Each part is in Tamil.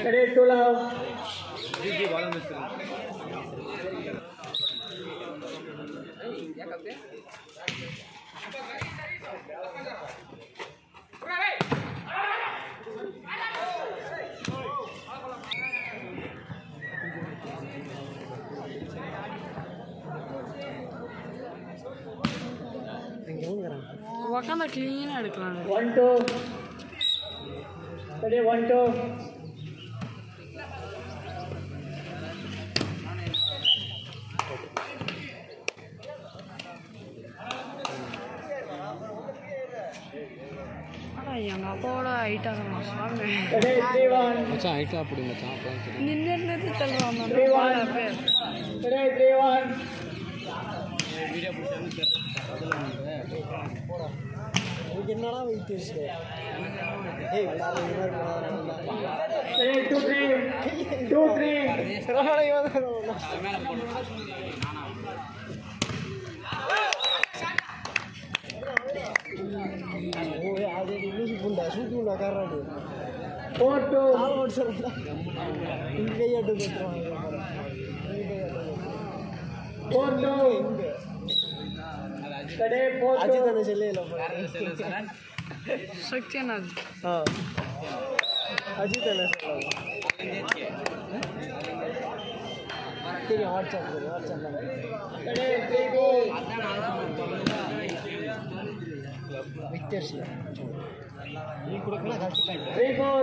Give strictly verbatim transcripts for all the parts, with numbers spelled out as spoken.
Ready to love. உக்காந்து கிளீனா எடுக்கலாம். One two. Ready one two. ஆனா எங்க அப்பாவோட ஹைட் ஆகணும் சாமி. Ready three one. மச்சான் ஹைட் அப்படி மச்சான் அப்ப நின்னு நின்னு தள்ளுறான் நான். Three one. Ready three one. Video புடிச்சா அதுல போடா உங்களுக்கு என்னடா வெயிட் இருக்கு ஏய் வேற இன்னொரு போடா Ready two three. Two three. சரவணை வந்து மேல போடு ஓ அது லூசு புண்டா சூட்டுடா காரறாடு Four two. ஆல் அவுட் சரடா இங்க கையாட்டு போறாங்க Four two. Ready four two. Ajith அண்ணா செல்லையில சக்தி அண்ணா. ஆ அஜித் அண்ணா செல்லையில தெரியும் வாட்ஸ்அப் வாட்ஸ்அப்ல Ready three goal. விக்டர் சி நீ குடுக்கல கஷ்டம் Three four.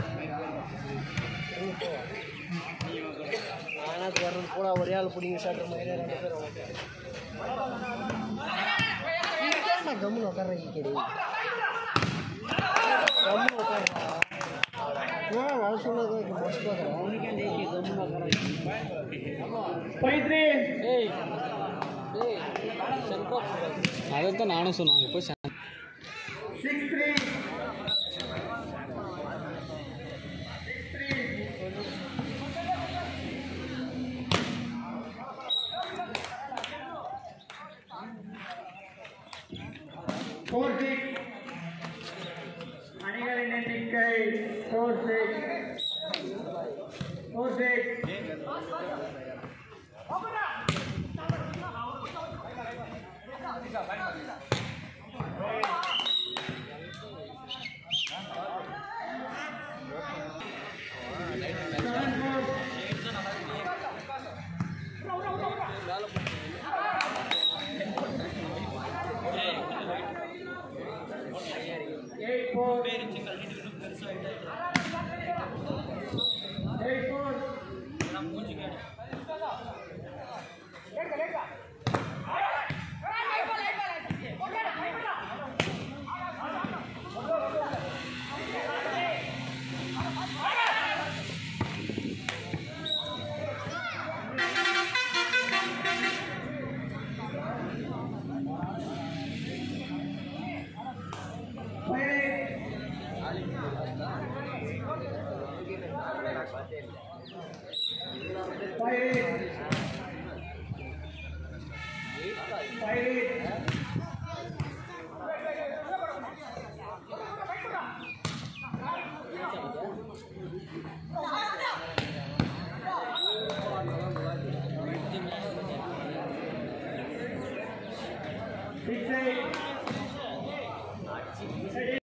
ஆனாக்கு வரது போடா ஒரே ஆள் பிடிங்க சாப்பிட்ற மாதிரி ரெண்டு பேரும் நான் கம்முன்னு உட்கார்றேன் கேடு கம்முன்னு உட்கார்றா நான் நான் சொன்னது மஸ்ட் பார்க்குறேன் கம்முன்னு உட்கார்றேன் Five three. ஏய் ஏய் சென்ட்ரோ அதான் நானும் சொன்னாங்க இப்போ Six three. Four six. அணிகளின் எண்ணிக்கை four six. Four six. Seven four. Eight four. Eight four. Six eight.